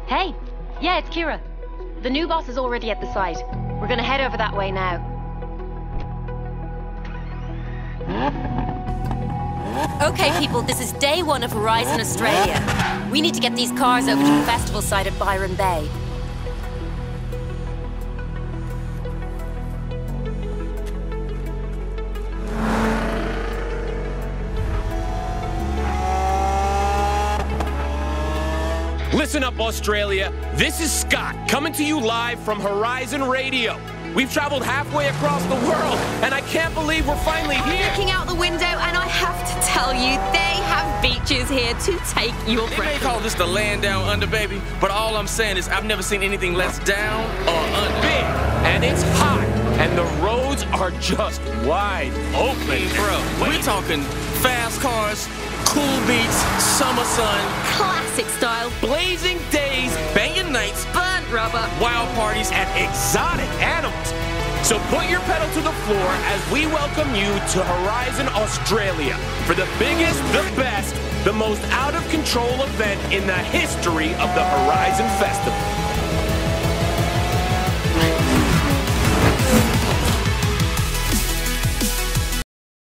Hey, yeah, it's Kira. The new boss is already at the site. We're gonna head over that way now. Okay, people, this is day one of Horizon Australia. We need to get these cars over to the festival site at Byron Bay. Listen up, Australia. This is Scott, coming to you live from Horizon Radio. We've traveled halfway across the world, and I can't believe we're finally here. Looking out the window, and I have to tell you, they have beaches here to take your breath. They may call this the land down under, baby, but all I'm saying is I've never seen anything less down or under. Big, and it's hot, and the roads are just wide open. Hey, bro, we're talking fast cars, cool beats, summer sun, Classic style, blazing days, banging nights, burnt rubber, wild parties, and exotic animals. So put your pedal to the floor as we welcome you to Horizon Australia for the biggest, the best, the most out-of-control event in the history of the Horizon Festival.